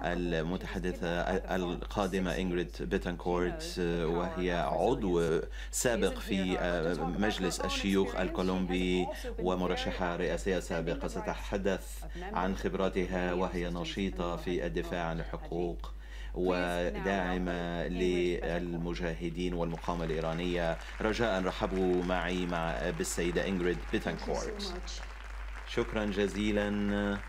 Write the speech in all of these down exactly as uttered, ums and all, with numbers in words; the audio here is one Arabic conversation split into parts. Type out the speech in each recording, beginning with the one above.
المتحدثة القادمة إنغريد بيتنكورت، وهي عضو سابق في مجلس الشيوخ الكولومبي ومرشحة رئاسية سابقة، ستتحدث عن خبراتها وهي نشيطة في الدفاع عن الحقوق وداعمة للمجاهدين والمقاومة الإيرانية. رجاء رحبوا معي مع بالسيدة إنغريد بيتنكورت. شكرا جزيلا.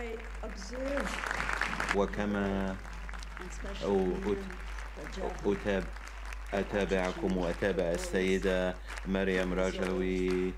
وكما أتابع أتابعكم وأتابع السيدة مريم رجوي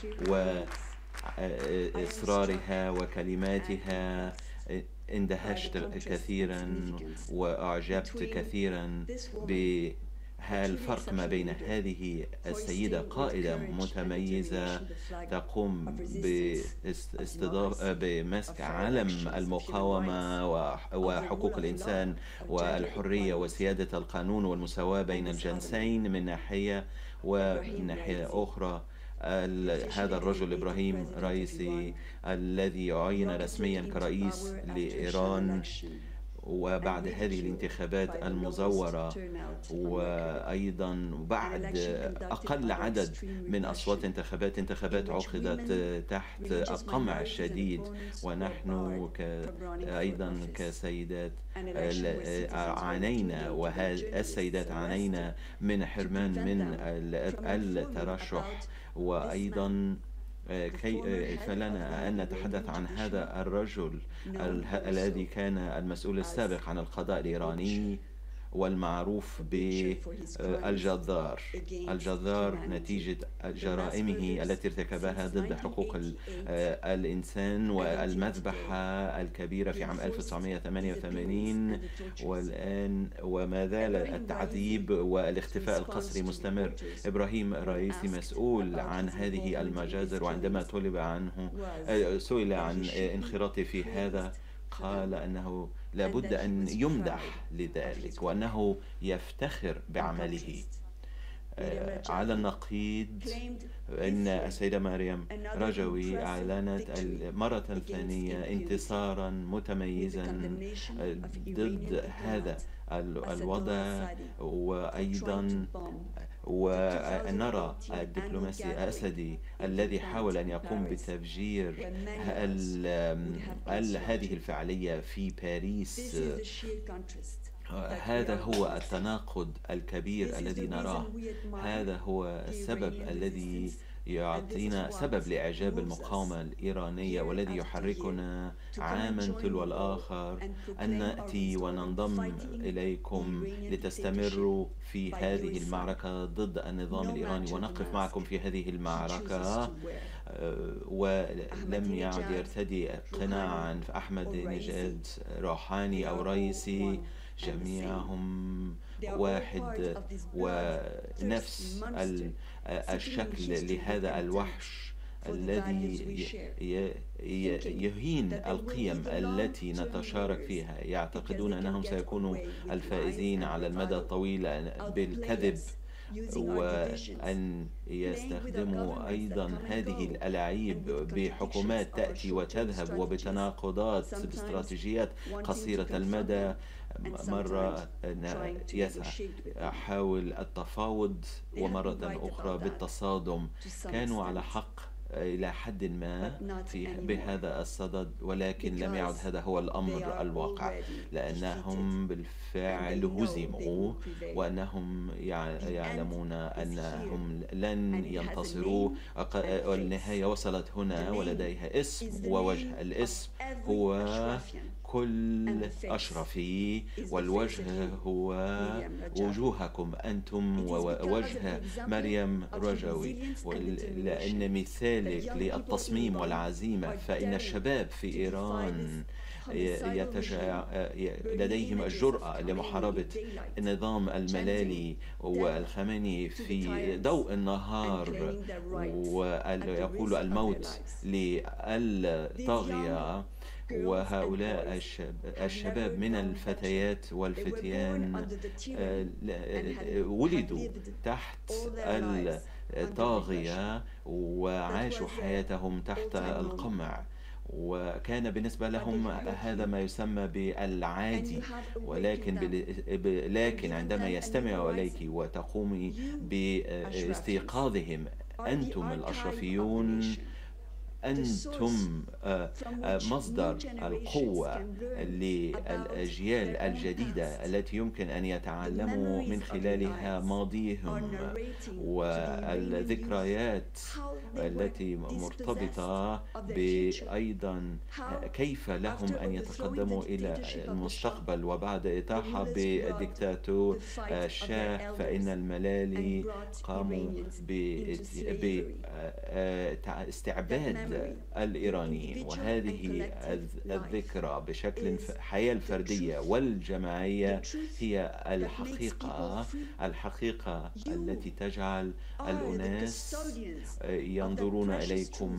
وإصرارها وكلماتها، اندهشت كثيرا وأعجبت كثيرا بالفرق ما بين هذه السيدة قائدة متميزة تقوم باستضافة بمسك علم المقاومة وحقوق الإنسان والحرية وسيادة القانون والمساواة بين الجنسين من ناحية، ومن ناحية أخرى هذا الرجل إبراهيم رئيسي الذي عين رسميا كرئيس لإيران، وبعد هذه الانتخابات المزورة وأيضا بعد أقل عدد من أصوات انتخابات انتخابات عقدت تحت القمع الشديد، ونحن أيضا كسيدات عانينا والسيدات عانينا من حرمان من الترشح، وأيضا كي فلنا أن نتحدث عن هذا الرجل الذي كان المسؤول السابق عن القضاء الإيراني والمعروف بالجزار الجزار نتيجة جرائمه التي ارتكبها ضد حقوق الإنسان والمذبحة الكبيرة في عام ألف وتسعمائة وثمانية وثمانين، والآن وما زال التعذيب والاختفاء القسري مستمر. إبراهيم رئيسي مسؤول عن هذه المجازر، وعندما طلب عنه سئل عن انخراطه في هذا قال أنه لابد أن يمدح لذلك وأنه يفتخر بعمله. على النقيض أن السيدة مريم رجوي أعلنت مرة ثانية انتصارا متميزا ضد هذا الوضع، وأيضا ونرى الدبلوماسي الأسدي الذي حاول أن يقوم بتفجير هذه الفعالية في باريس. هذا هو التناقض الكبير الذي نراه، هذا هو السبب الذي يعطينا سبب لإعجاب المقاومة الإيرانية والذي يحركنا عاما تلو الآخر أن نأتي وننضم إليكم لتستمروا في هذه المعركة ضد النظام الإيراني، ونقف معكم في هذه المعركة. ولم يعد يرتدي قناعا في أحمد نجاد روحاني أو رئيسي، جميعهم واحد ونفس الشكل لهذا الوحش الذي يهين القيم التي نتشارك فيها. يعتقدون أنهم سيكونوا الفائزين على المدى الطويل بالكذب، وأن يستخدموا أيضا هذه الألاعيب بحكومات تأتي وتذهب وبتناقضات باستراتيجيات قصيرة المدى. مرة يحاول التفاوض ومرة أخرى بالتصادم. كانوا على حق إلى حد ما في بهذا الصدد، ولكن لم يعد هذا هو الأمر الواقع، لأنهم بالفعل هزموا وأنهم يعلمون أنهم لن ينتصروا. النهاية وصلت هنا ولديها اسم ووجه. الاسم هو كل أشرفي، والوجه هو وجوهكم أنتم ووجه مريم رجوي، لأن مثالك للتصميم والعزيمة. فإن الشباب في إيران يتشع... لديهم الجرأة لمحاربة النظام الملالي والخميني في ضوء النهار، ويقول الموت للطاغية. وهؤلاء الشباب من الفتيات والفتيان ولدوا تحت الطاغية وعاشوا حياتهم تحت القمع، وكان بالنسبة لهم هذا ما يسمى بالعادي، ولكن لكن عندما يستمعوا إليك وتقومي باستيقاظهم، أنتم الأشرفيون، أنتم مصدر القوة للأجيال الجديدة التي يمكن أن يتعلموا من خلالها ماضيهم والذكريات التي مرتبطة بأيضا كيف لهم أن يتقدموا إلى المستقبل. وبعد إطاحة بالدكتاتور الشاه فإن الملالي قاموا باستعباد الإيرانيين، وهذه الذكرى بشكل الحياة الفردية والجماعية هي الحقيقة الحقيقة التي تجعل الأناس ينظرون إليكم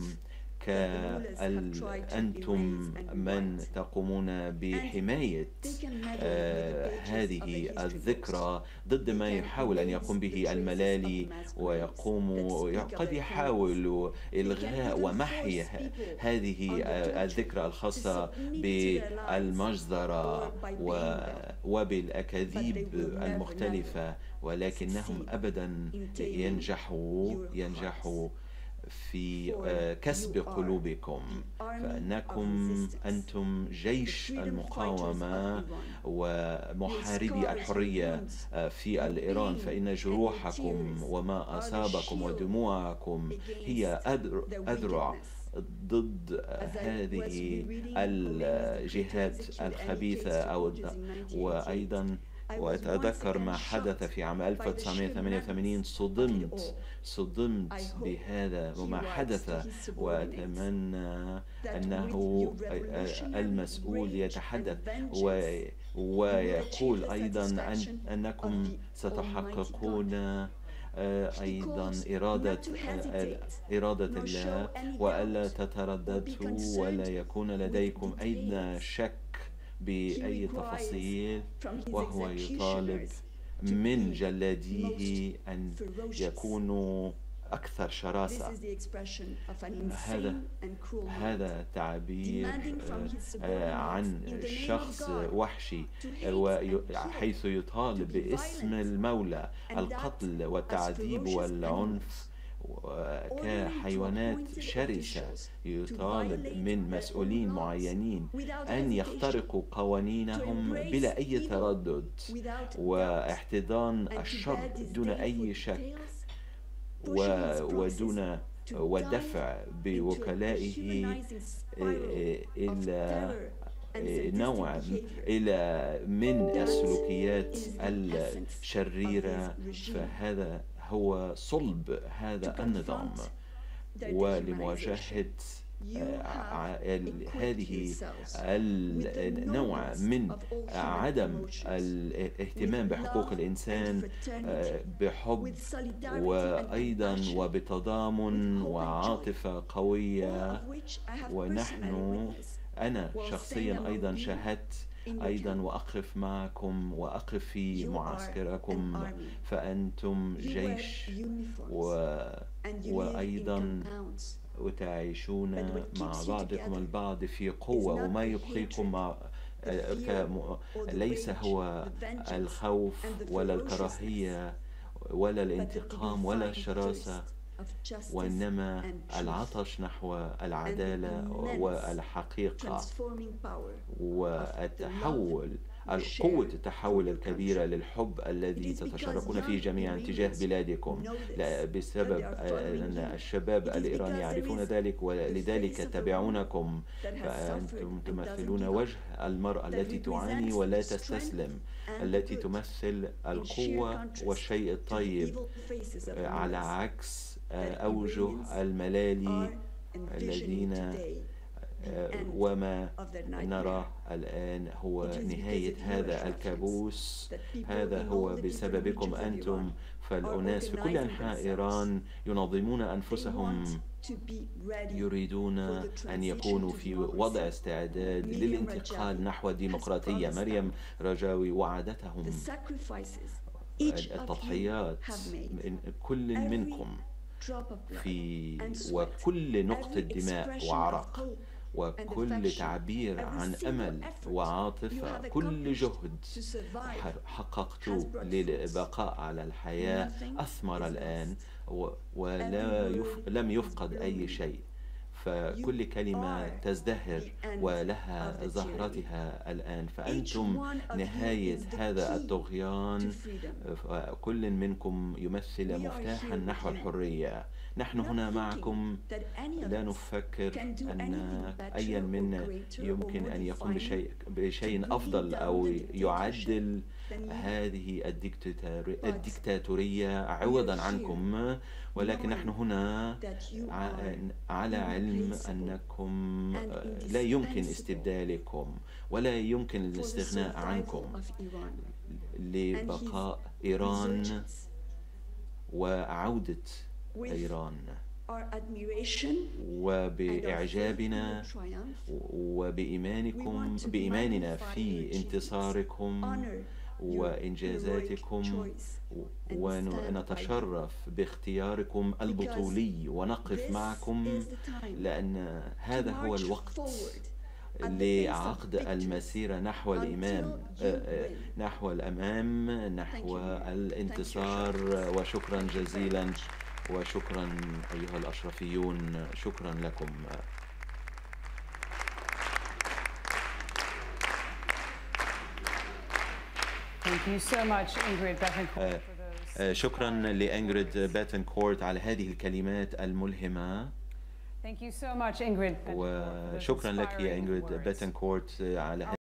كأنتم من تقومون بحماية آه هذه الذكرى ضد ما يحاول أن يقوم به الملالي، ويقوم قد يحاول إلغاء ومحي هذه الذكرى الخاصة بالمجزرة وبالأكاذيب المختلفة، ولكنهم أبدا ينجحوا ينجحوا في كسب قلوبكم، فأنكم أنتم جيش المقاومة ومحاربي الحرية في الإيران، فإن جروحكم وما أصابكم ودموعكم هي أذرع ضد هذه الجهات الخبيثة. أو وأيضا وأتذكر ما حدث في عام ألف وتسعمائة وثمانية وثمانين، صدمت صدمت بهذا وما حدث، وأتمنى أنه المسؤول يتحدث ويقول أيضا أن أنكم ستحققون أيضا إرادة إرادة الله، وألا تترددوا ولا يكون لديكم أي شك بأي تفاصيل. وهو يطالب من جلاديه أن يكونوا أكثر شراسة. هذا هذا تعبير عن شخص وحشي، حيث يطالب باسم المولى القتل والتعذيب والعنف كحيوانات شرسة. يطالب من مسؤولين معينين أن يخترقوا قوانينهم بلا أي تردد واحتضان الشر دون أي شك، ودون ودفع بوكلائه إلى نوع إلى من السلوكيات الشريرة. فهذا هو صلب هذا النظام، ولمواجهة هذه النوع من عدم الاهتمام بحقوق الإنسان بحب وأيضا وبتضامن وعاطفة قوية. ونحن أنا شخصيا أيضا شاهدت أيضا وأقف معكم وأقف في معسكركم، فأنتم جيش و... وأيضا وتعيشون مع بعضكم البعض في قوة، وما يبقيكم مع ليس هو الخوف ولا الكراهية ولا الانتقام ولا الشراسة، وإنما العطش نحو العدالة والحقيقة والتحول، القوة التحول الكبيرة للحب الذي تتشاركون فيه جميعا تجاه بلادكم، بسبب أن الشباب الإيراني يعرفون ذلك ولذلك يتبعونكم. فأنتم تمثلون وجه المرأة التي تعاني ولا تستسلم، التي تمثل القوة والشيء الطيب، على عكس أوجه الملالي الذين وما نراه الآن هو نهاية هذا الكابوس. هذا هو بسببكم أنتم، فالأناس في كل أنحاء إيران ينظمون أنفسهم، يريدون أن يكونوا في وضع استعداد للانتقال نحو الديمقراطية. مريم رجاوي وعدتهم التضحيات من كل منكم في وكل نقطة دماء وعرق وكل تعبير عن أمل وعاطفة، كل جهد حققته للبقاء على الحياة أثمر الآن، ولا يف... لم يفقد أي شيء. فكل كلمة تزدهر ولها زهرتها الآن، فأنتم نهاية هذا الطغيان. كل منكم يمثل مفتاحا نحو الحرية. نحن هنا معكم، لا نفكر أن أي منا يمكن أن يقوم بشيء, بشيء أفضل أو يعدل هذه الديكتاتورية عوضا عنكم، ولكن نحن هنا على علم أنكم لا يمكن استبدالكم ولا يمكن الاستغناء عنكم لبقاء إيران وعودة إيران. وبإعجابنا وبإيمانكم بإيماننا في انتصاركم وإنجازاتكم، ونتشرف باختياركم البطولي ونقف معكم، لأن هذا هو الوقت لعقد المسيرة نحو الإمام نحو الأمام نحو الانتصار. وشكرا جزيلا، وشكرا أيها الأشرفيون، شكرا لكم. Thank you so much, Ingrid Betancourt, for those... شكرا لإنغريد باتنكورت على هذه الكلمات الملهمة. Thank you so much, Ingrid Betancourt, وشكرا لك يا إنغريد باتنكورت على